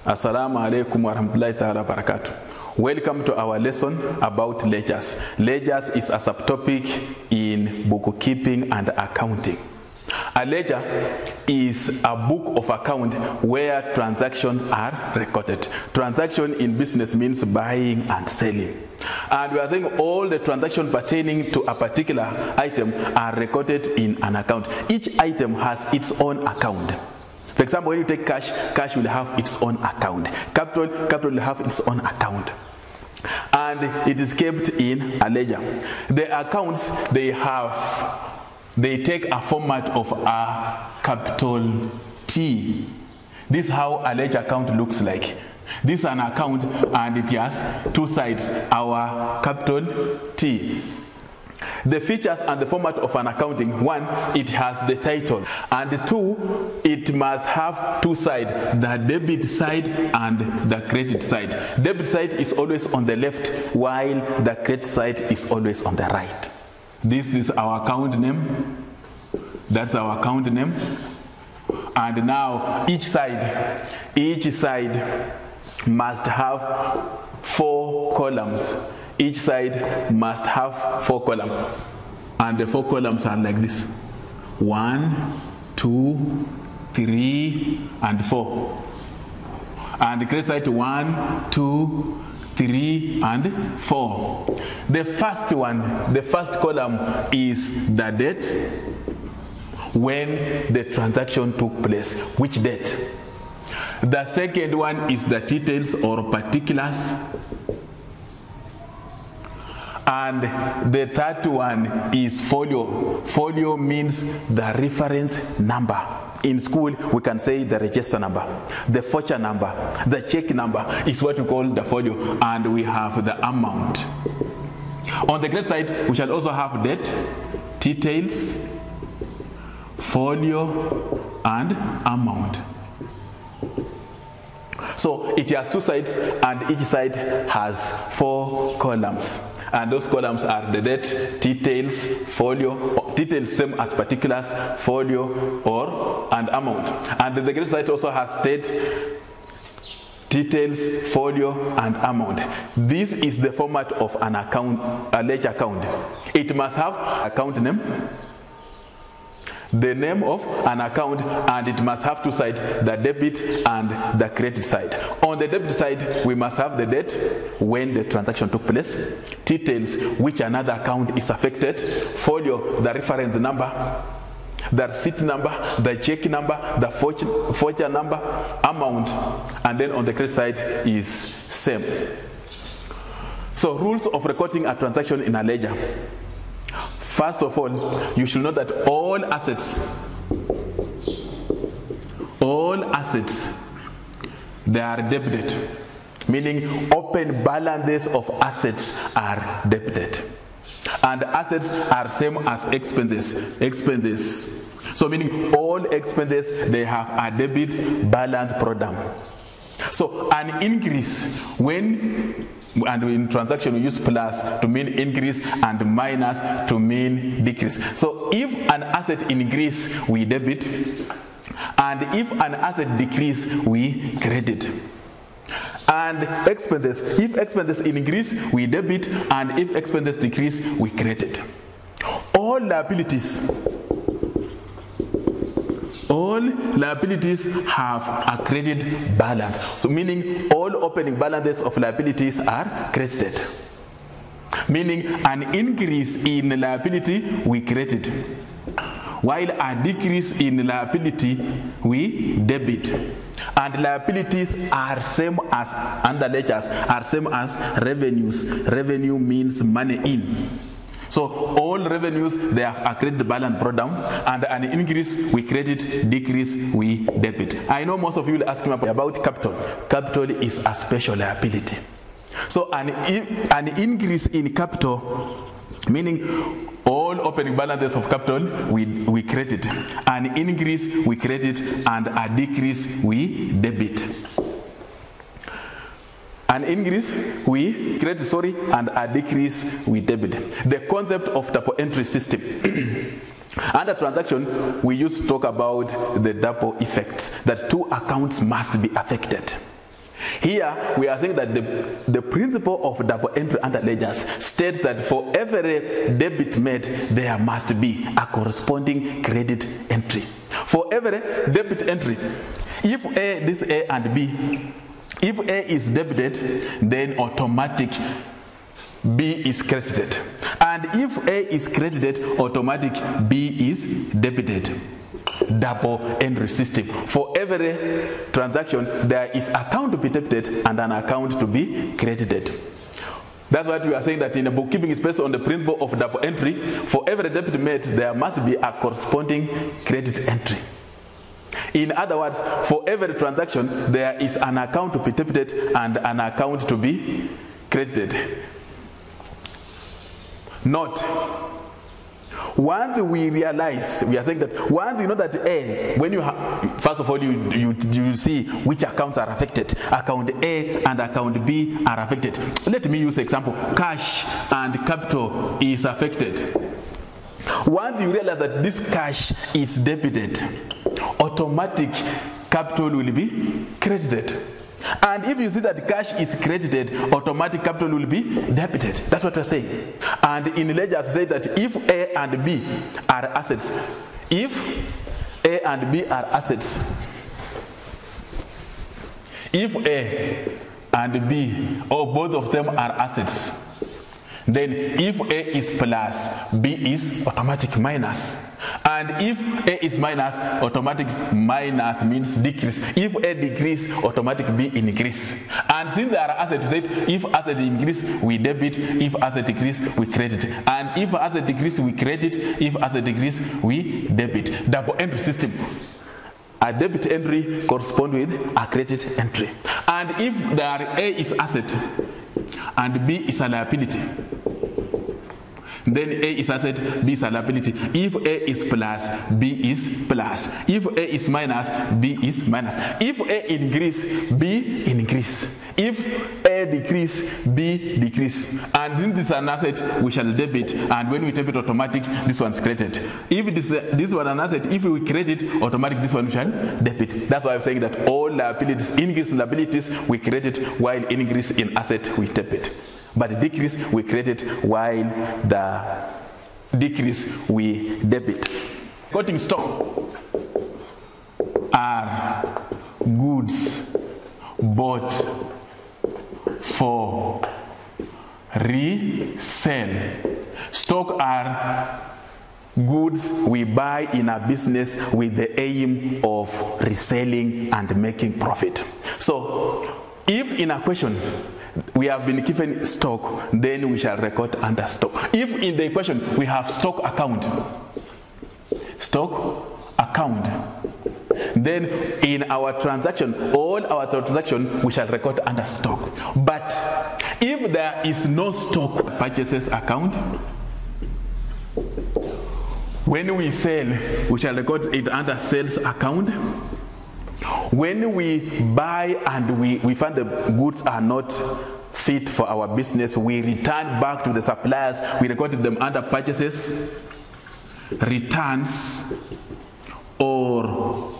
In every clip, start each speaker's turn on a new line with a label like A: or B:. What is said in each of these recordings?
A: Assalamu alaikum wa rahmatullahi ta'ala barakatuh. Welcome to our lesson about ledgers. Ledgers is a subtopic in bookkeeping and accounting. A ledger is a book of account where transactions are recorded. Transaction in business means buying and selling. And we are saying all the transactions pertaining to a particular item are recorded in an account. Each item has its own account. For example, when you take cash, cash will have its own account. Capital will have its own account. And it is kept in a ledger. The accounts, they take a format of a capital T. This is how a ledger account looks like. This is an account and it has two sides, our capital T. The features and the format of an accounting: one, it has the title, and two, it must have two sides, the debit side and the credit side. Debit side is always on the left, while the credit side is always on the right. This is our account name. That's our account name. And now each side must have 4 columns. Each side must have 4 columns. And the 4 columns are like this: 1, 2, 3, and 4. And the credit side 1, 2, 3, and 4. The first column is the date when the transaction took place, which date. The second one is the details or particulars. And the third one is folio. Folio means the reference number. In school, we can say the register number, the voucher number, the check number is what we call the folio, and we have the amount. On the credit side, we shall also have date, details, folio, and amount. So it has 2 sides, and each side has 4 columns. And those columns are the date, details, folio, details same as particulars, folio, and amount. And the credit side also has date, details, folio, and amount. This is the format of an account, a ledger account. It must have account name, the name of an account, and it must have 2 sides, the debit and the credit side. On the debit side, we must have the date when the transaction took place, details which another account is affected, folio the reference number, the receipt number, the check number, the voucher number, amount, and then on the credit side is same. So rules of recording a transaction in a ledger. First of all, you should know that all assets, they are debited, meaning open balances of assets are debited. And assets are same as expenses. So meaning all expenses, they have a debit balance program. So an increase and in transaction we use plus to mean increase and minus to mean decrease. So if an asset increase, we debit, and if an asset decrease, we credit. And expenses, if expenses increase, we debit, and if expenses decrease, we credit. All liabilities have a credit balance. So meaning all opening balances of liabilities are credited. Meaning an increase in liability, we credit, while a decrease in liability, we debit. And liabilities are same as, under ledgers, are same as revenues. Revenue means money in. So all revenues, they have a credit balance brought down, and an increase we credit, decrease we debit. I know most of you will ask me about capital. Capital is a special liability. So an increase in capital, meaning all opening balances of capital we credit, an increase we credit, and a decrease we debit. An increase we credit, and a decrease we debit. The concept of double entry system. Under transaction, we used to talk about the double effects, that 2 accounts must be affected. Here we are saying that the principle of double entry under ledgers states that for every debit made, there must be a corresponding credit entry. For every debit entry, if A, this A and B, if A is debited, then automatic B is credited. And if A is credited, automatic B is debited. Double entry system. For every transaction, there is account to be debited and an account to be credited. That's what we are saying, that in a bookkeeping is based on the principle of double entry. For every debit made, there must be a corresponding credit entry. In other words, for every transaction, there is an account to be debited and an account to be credited. Note, once we realize, we are saying that once you know that A, when you first of all you see which accounts are affected. Account A and account B are affected. Let me use example. Cash and capital is affected. Once you realize that this cash is debited, automatic capital will be credited. And if you see that cash is credited, automatic capital will be debited. That's what we're saying. And in ledgers, we say that if A and B are assets, if A and B are assets, if A and B, or both of them are assets, then if A is plus, B is automatic minus. And if A is minus, automatic minus means decrease. If A decrease, automatic B increase. And since there are assets, we said if asset increase, we debit. If asset decrease, we credit. And if asset decrease, we credit. If asset decrease, we debit. Double entry system. A debit entry corresponds with a credit entry. And if there A is asset and B is a liability, then A is asset, B is a liability. If A is plus, B is plus. If A is minus, B is minus. If A increase, B increase. If A decrease, B decrease. And since this is an asset, we shall debit. And when we debit automatic, this one's credited. If this one an asset, if we credit automatic, this one shall debit. That's why I'm saying that all liabilities, increase in liabilities, we credit, while increase in asset, we debit. But decrease, we credit, while the decrease, we debit. Quoting stock are goods bought for resale. Stock are goods we buy in a business with the aim of reselling and making profit. So, if in a question we have been given stock, then we shall record under stock. If in the equation we have stock account, then in our transaction, all our transaction, we shall record under stock. But if there is no stock purchases account, when we sell, we shall record it under sales account. When we buy and we find the goods are not fit for our business, we return back to the suppliers, we recorded them under purchases, returns, or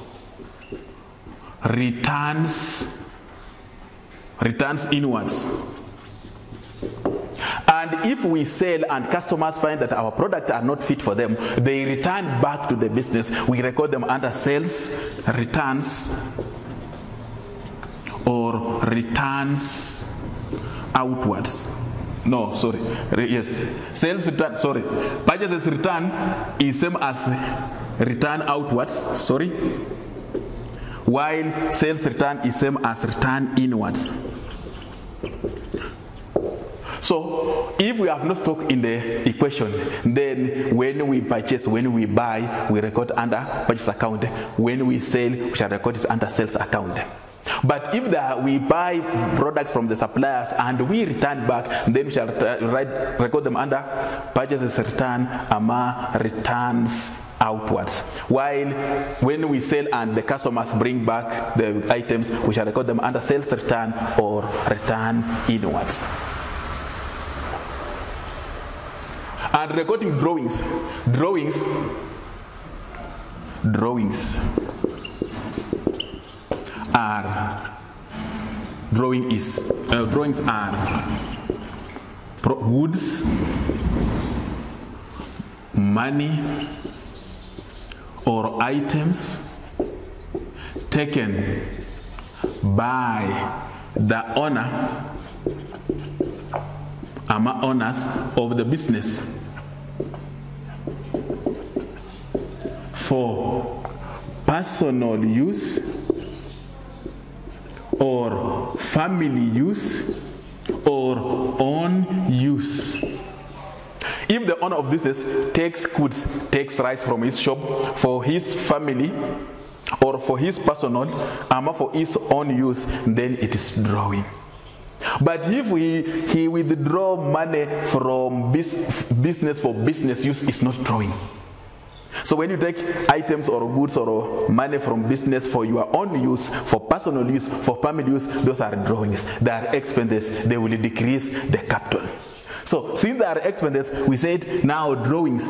A: returns inwards. And if we sell and customers find that our products are not fit for them, they return back to the business. We record them under sales, returns, or returns outwards. No, sorry. Yes. Sales return, sorry. Purchases return is same as return outwards, sorry. While sales return is same as return inwards. So, if we have no stock in the equation, then when we purchase, when we buy, we record under purchase account. When we sell, we shall record it under sales account. But if we buy products from the suppliers and we return back, then we shall record them under purchases return, returns outwards. While when we sell and the customers bring back the items, we shall record them under sales return or return inwards. And recording drawings are drawings are goods, money, or items taken by the owners of the business for personal use or family use or own use. If the owner of business takes rice from his shop for his family or for his personal or for his own use, then it is drawing. But if he withdraw money from business for business use, it's not drawing. So when you take items or goods or money from business for your own use, for personal use, for family use, those are drawings. They are expenses. They will decrease the capital. So since they are expenses, we said now drawings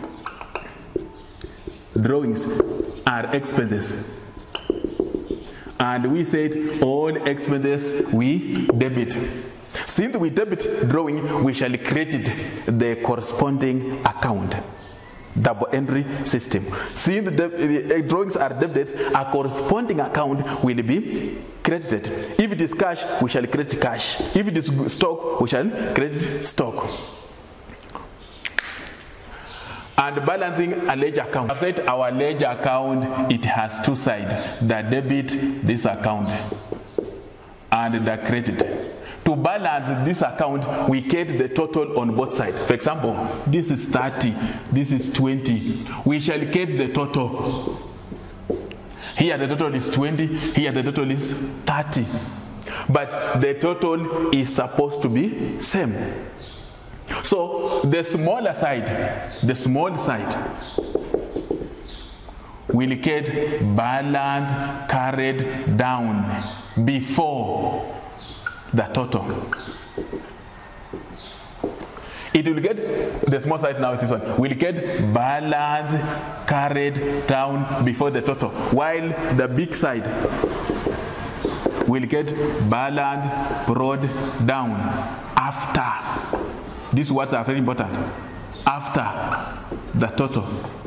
A: are expenses. And we said all expenses we debit. Since we debit drawing, we shall credit the corresponding account. Double entry system. Since the drawings are debited, a corresponding account will be credited. If it is cash, we shall credit cash. If it is stock, we shall credit stock. And balancing a ledger account. I've said our ledger account, it has two sides. The debit, this account, and the credit. To balance this account, we get the total on both sides. For example, this is 30, this is 20. We shall get the total. Here the total is 20, here the total is 30. But the total is supposed to be same. So the small side will get balance carried down before the total. It will get, the small side now is this one, will get balance carried down before the total, while the big side will get balance brought down after. These words are very important. After the total.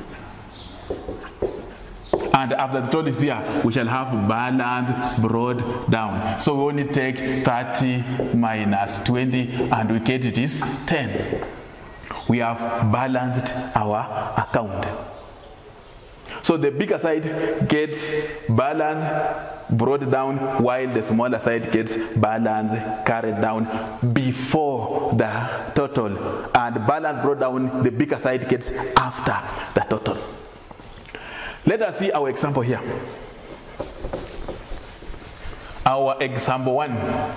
A: And after the total is here, we shall have balance brought down. So we only take 30 minus 20 and we get it is 10. We have balanced our account. So the bigger side gets balance brought down, while the smaller side gets balance carried down before the total. And balance brought down, the bigger side gets after the total. Let us see our example here. Our example 1.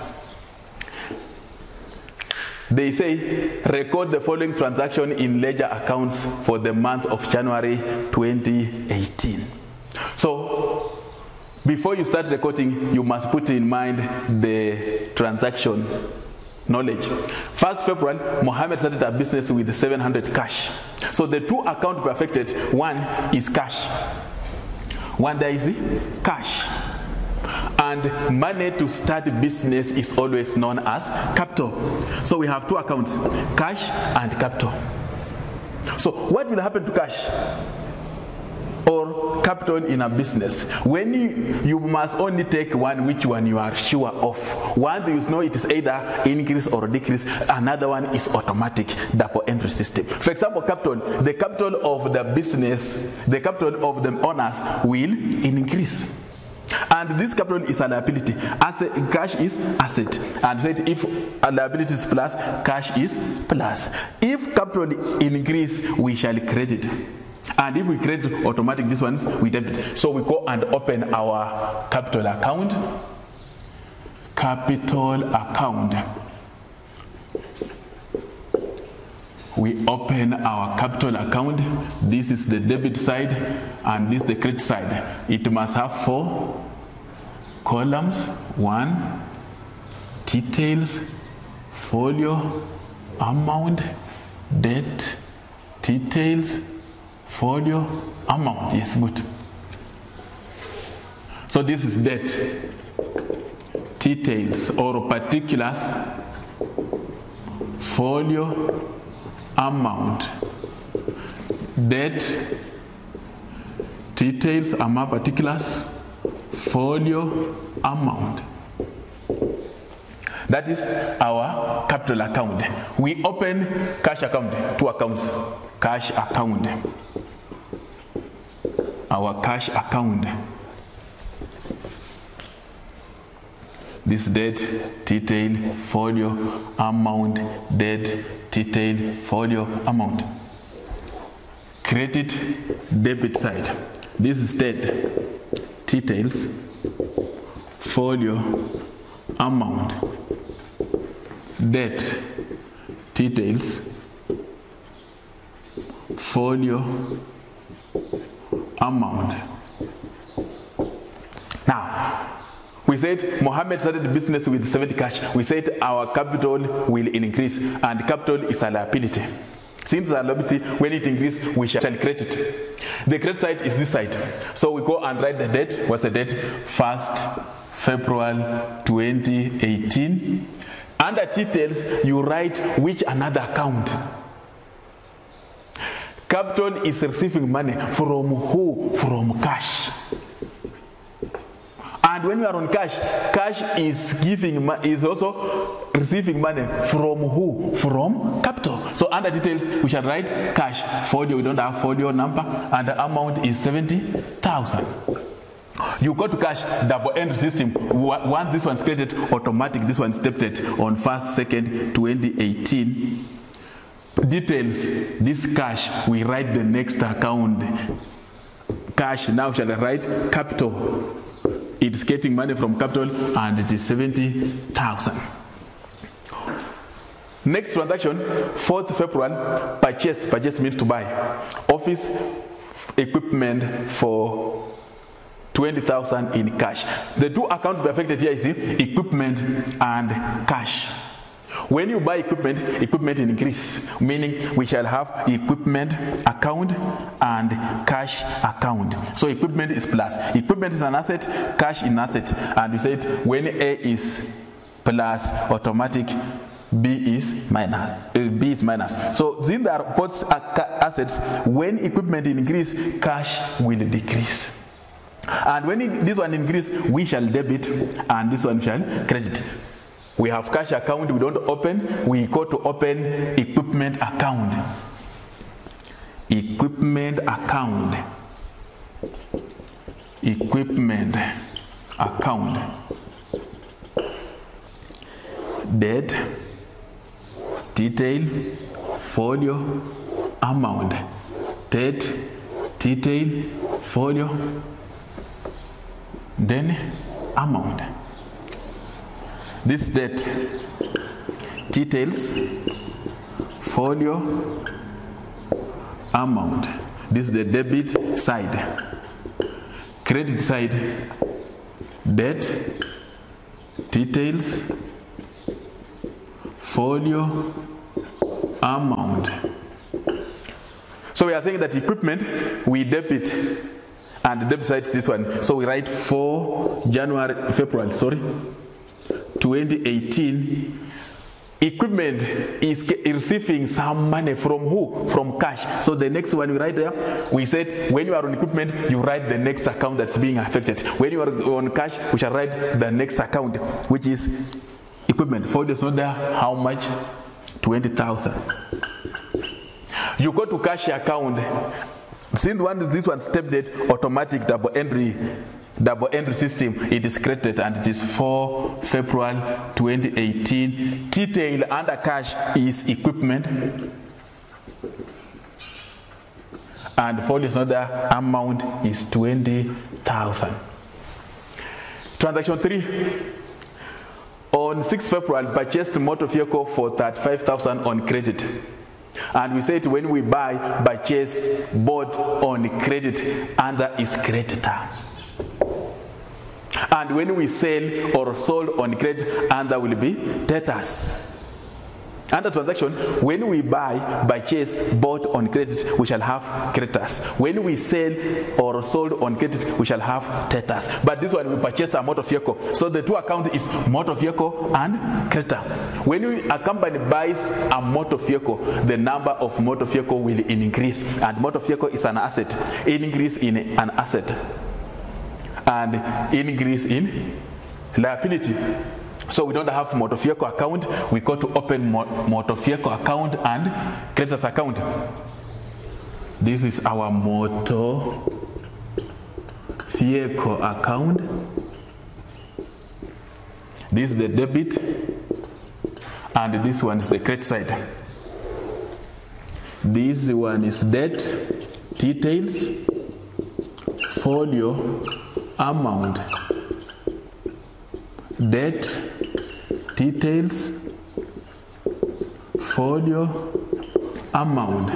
A: They say, record the following transaction in ledger accounts for the month of January 2018. So, before you start recording, you must put in mind the transaction knowledge. 1st February, Mohammed started a business with 700 cash. So the two accounts were affected. One is cash. One there is cash. And money to start business is always known as capital. So we have two accounts, cash and capital. So what will happen to cash or capital in a business? When you must only take one, which one you are sure of. Once you know it is either increase or decrease, another one is automatic, double entry system. For example, capital, the capital of the business, the capital of the owners will increase. And this capital is a liability. Asset, cash is asset. And said if a liability is plus, cash is plus. If capital increase, we shall credit. And if we credit automatic, this ones we debit. So we go and open our capital account. Capital account. We open our capital account. This is the debit side and this is the credit side. It must have 4 columns. 1, details, folio, amount, debt, details, folio, amount. Yes, good. So this is debt, details or particulars, folio amount, date, details, amount, particulars, folio amount. That is our capital account. We open cash account, two accounts. Cash account, our cash account. This date, detail, folio, amount, date, detail, folio, amount. Credit, debit side. This is date, details, folio, amount, date, details, folio, amount. Now, we said Mohammed started the business with 70 cash. We said our capital will increase, and capital is a liability. Since a liability, when it increases, we shall credit. The credit side is this side. So we go and write the date. What's the date? 1st February 2018. Under details, you write which another account. Capital is receiving money from who? From cash. And when you are on cash, cash is also receiving money from who? From capital. So under details, we shall write cash. Folio, we don't have folio number, and the amount is 70,000. You go to cash, double entry system. Once this one's created, automatic, this one's debited on 1st, 2nd, 2018. Details, this cash, we write the next account. Cash, now shall I write capital. It's getting money from capital, and it is 70,000. Next transaction, 4th February, purchase. Purchase means to buy. Office equipment for 20,000 in cash. The two accounts affected here is equipment and cash. When you buy equipment, equipment increase, meaning we shall have equipment account and cash account. So equipment is plus. Equipment is an asset, cash is an asset. And we said when A is plus, automatic B is minus. So since there are both assets, when equipment increase, cash will decrease. And when this one increase, we shall debit, and this one shall credit. We have cash account, we don't open, we go to open equipment account. Equipment account. Equipment account. Date, detail, folio, amount. Date, detail, folio, then amount. This date, details, folio, amount. This is the debit side. Credit side, date, details, folio, amount. So we are saying that equipment, we debit, and the debit side is this one. So we write 4 February 2018, equipment is receiving some money from who? From cash. So the next one we write there, we said when you are on equipment, you write the next account that's being affected. When you are on cash, we shall write the next account, which is equipment. Folio is not there. How much? 20,000. You go to cash account. Since this one step date, automatic double entry system, it is created, and it is 4 February 2018. Detail under cash is equipment, and folio is not there. Amount is 20,000. Transaction 3. On 6 February, purchased motor vehicle for 35,000 on credit. And we said when we buy, purchase, bought on credit, under is creditor. And when we sell or sold on credit, under will be debtors. Under transaction, when we buy, purchase, bought on credit, we shall have creditors. When we sell or sold on credit, we shall have debtors. But this one, we purchased a motor vehicle. So the two accounts is motor vehicle and creditor. When a company buys a motor vehicle, the number of motor vehicle will increase. And motor vehicle is an asset. Increase in an asset. And increase in liability. So we don't have motor vehicle account. We go to open motor vehicle account and creditors account. This is our motor vehicle account. This is the debit, and this one is the credit side. This one is debt, details, folio, amount. Debt, details, folio, amount.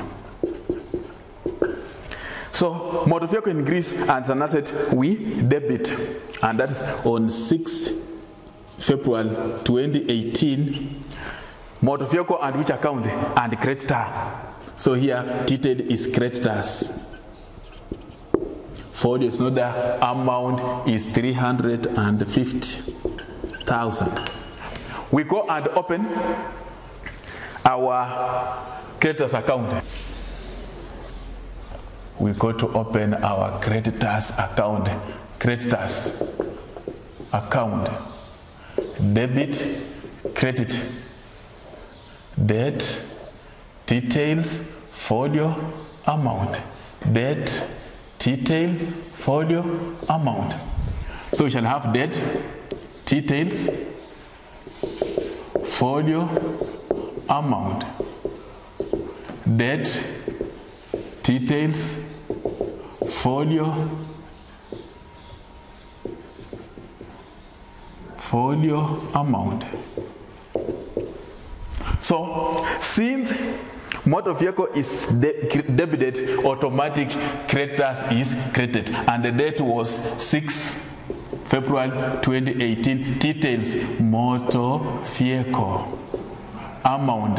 A: So motor vehicle increase as an asset, we debit, and that is on 6 February 2018. Motor vehicle and which account? And creditor. So here detail is creditors. Folio is not the amount is 350,000. We go and open our creditors account. We go to open our creditors account. Creditors account. Debit, credit, debt, details, folio, amount. Debt, detail, folio, amount. So we shall have debt, details, folio, amount. Debt, details, folio, amount. So since motor vehicle is debited, automatic creditors is credited, and the date was 6 February 2018. Details, motor vehicle, amount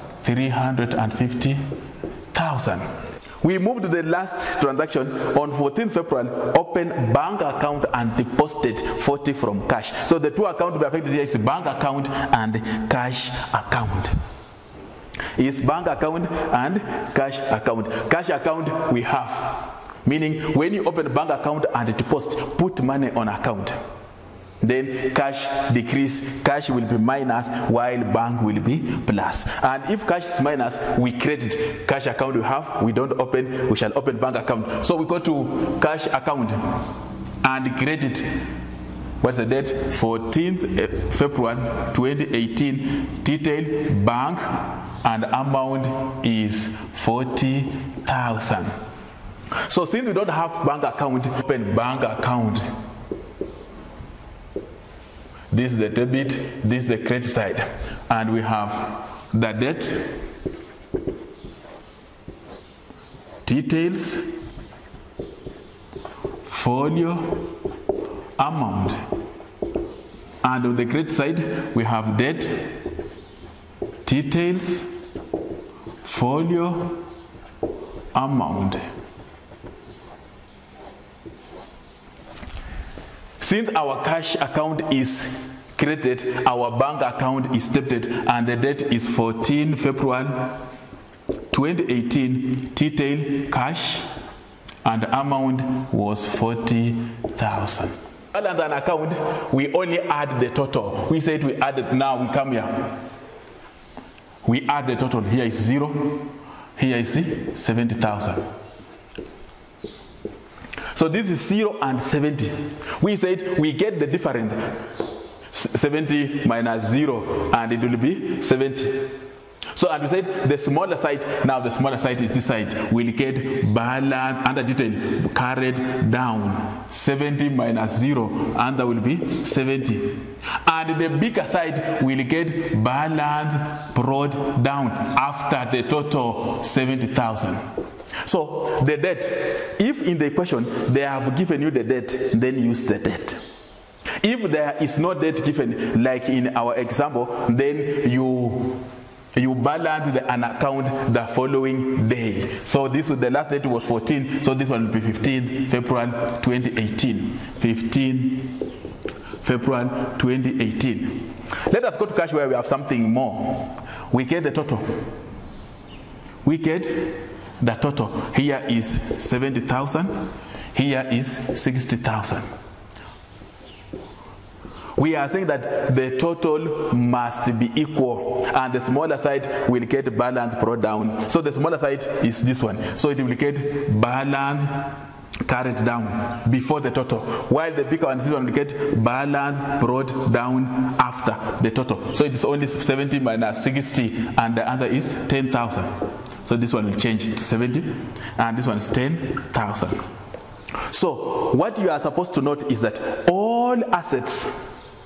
A: 350,000. We moved to the last transaction on 14 February, open bank account and deposited 40 from cash. So the two accounts to be affected here is bank account and cash account. Is bank account and cash account. Cash account we have, meaning when you open a bank account and deposit, put money on account. Then cash decrease, cash will be minus while bank will be plus. And if cash is minus, we credit. Cash account we have, we don't open, we shall open bank account. So we go to cash account and credit. What's the date? 14th February 2018. Detail, bank, and amount is 40,000. So since we don't have bank account, open bank account. This is the debit, this is the credit side. And we have the debt, details, folio, amount. And on the credit side, we have debt, details, folio, amount. Since our cash account is credited, our bank account is debited, and the date is 14 February 2018. Detail, cash, and amount was 40,000. Other than account, we only add the total. We said we added, now we come here. We add the total. Here is 0, here is 70,000. So this is 0 and 70. We said we get the difference. 70 minus 0, and it will be 70. So, and we said the smaller side, now the smaller side is this side, will get balance under detail carried down. 70 minus 0, and that will be 70. And the bigger side will get balance brought down after the total 70,000. So the debt, if in the equation they have given you the debt, then use the debt. If there is no debt given, like in our example, then you you balance an account the following day. So this was the last date was 14, so this one will be 15 February 2018. 15 February 2018. Let us go to cash where we have something more. We get the total. We get the total. Here is 70,000. Here is 60,000. We are saying that the total must be equal, and the smaller side will get balance brought down. So the smaller side is this one. So it will get balance carried down before the total, while the bigger one, this one will get balance brought down after the total. So it is only 70 minus 60, and the other is 10,000. So this one will change to 70, and this one is 10,000. So what you are supposed to note is that all assets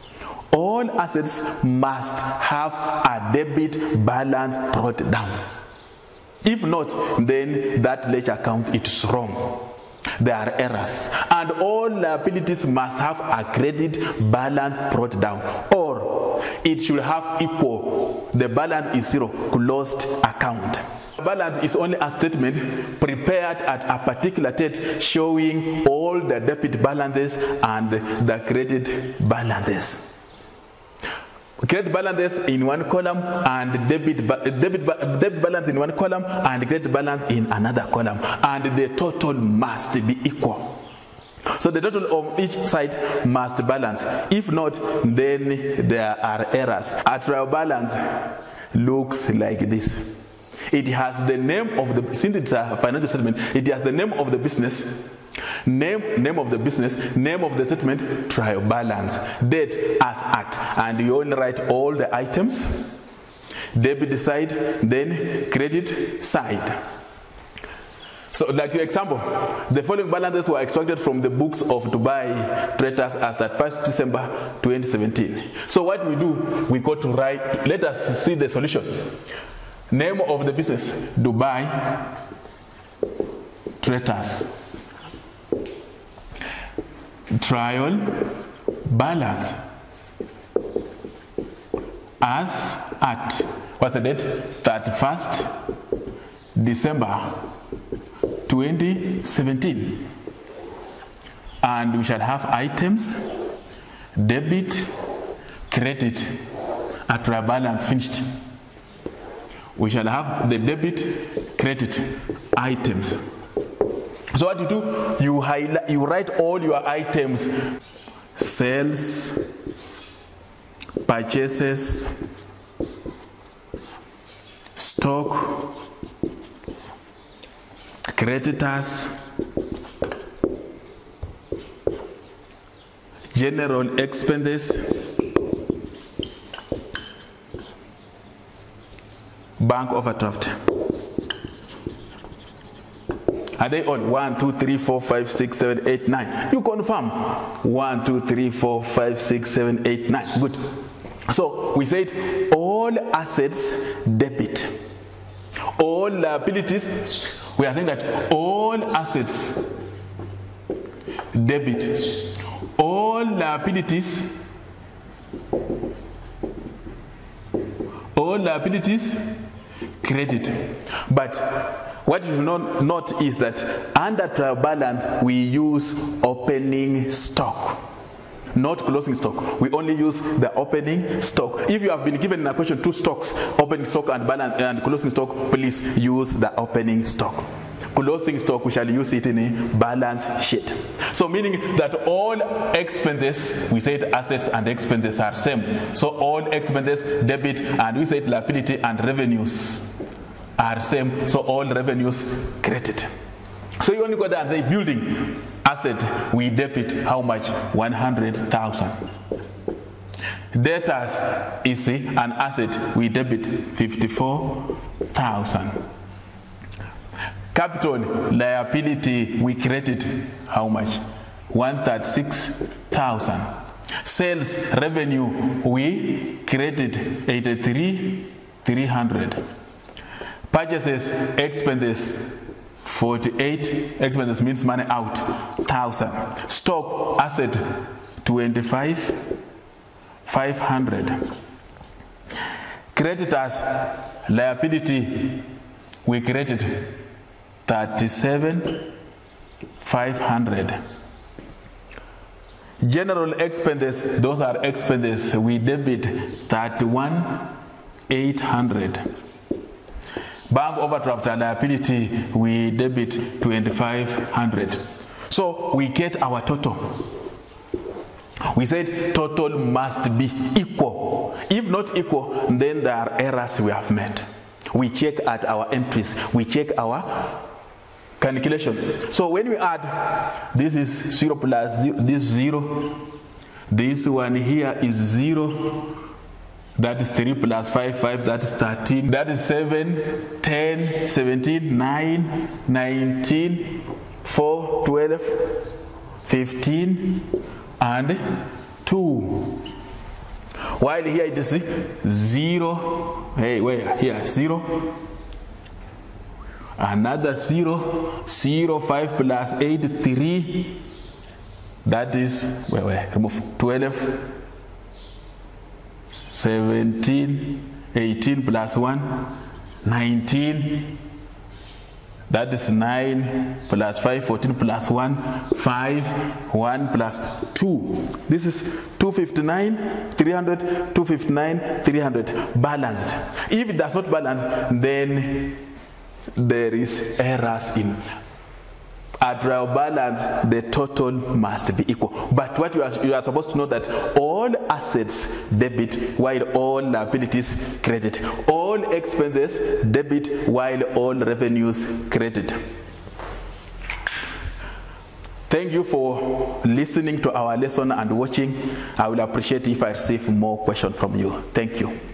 A: must have a debit balance brought down. If not, then that ledger account is wrong. There are errors. And all liabilities must have a credit balance brought down, or it should have equal, the balance is zero, closed account. Balance is only a statement prepared at a particular date showing all the debit balances and the credit balances. Credit balances in one column and debit balance in one column and credit balance in another column, and the total must be equal. So the total of each side must balance. If not, then there are errors. A trial balance looks like this. It has the name of the, since it's a financial statement, it has the name of the business, name of the business, name of the statement, trial balance, date as at, and you only write all the items, debit side, then credit side. So like your example, the following balances were extracted from the books of Dubai Traders as at 1st December 2017. So what we do, we go to write, let us see the solution. Name of the business, Dubai Traders. Trial balance as at, what's the date? 31st December 2017. And we shall have items, debit, credit, at trial balance finished. We shall have the debit, credit items. So what you do, you write all your items, sales, purchases, stock, creditors, general expenses, bank overdraft. Are they all 1, 2, 3, 4, 5, 6, 7, 8, 9? You confirm. 1, 2, 3, 4, 5, 6, 7, 8, 9. Good. So we said all assets debit. All liabilities, we are saying that all assets debit. All liabilities, credit. But what you note is that under trial balance we use opening stock, not closing stock. We only use the opening stock. If you have been given in a question 2 stocks, opening stock and balance and closing stock, please use the opening stock. Closing stock, we shall use it in a balance sheet. So meaning that all expenses, we said assets and expenses are same. So all expenses debit, and we said liability and revenues are same. So all revenues credit. So you only go there and say building asset, we debit how much? 100,000. Debtors is an asset, we debit 54,000. Capital liability, we credit how much? 136,000. Sales revenue, we credit 83,300. Purchases expenses 48, expenses means money out, 1,000. Stock asset 25,500. Creditors Liability, we created 37,500. General expenses, those are expenses, we debit 31,800. Bank overdraft and liability, we debit 2,500. So we get our total. We said total must be equal. If not equal, then there are errors we have made. We check at our entries, we check our calculation. So when we add, this is 0 plus 0, this 0, this one here is 0, that is 3 plus 5, 5, that is 13, that is 7, 10, 17, 9, 19, 4, 12, 15, and 2. While here it is 0, hey, where? Here, 0, another 0, 0, 5 plus 8, 3, that is, where, remove 12, 17, 18 plus 1, 19, that is 9 plus 5, 14 plus 1, 5, 1 plus 2. This is 259, 300, 259, 300, balanced. If it does not balance, then there is errors in. At trial balance, the total must be equal. But what you are supposed to know that all assets debit while all liabilities credit. All expenses debit while all revenues credit. Thank you for listening to our lesson and watching. I will appreciate if I receive more questions from you. Thank you.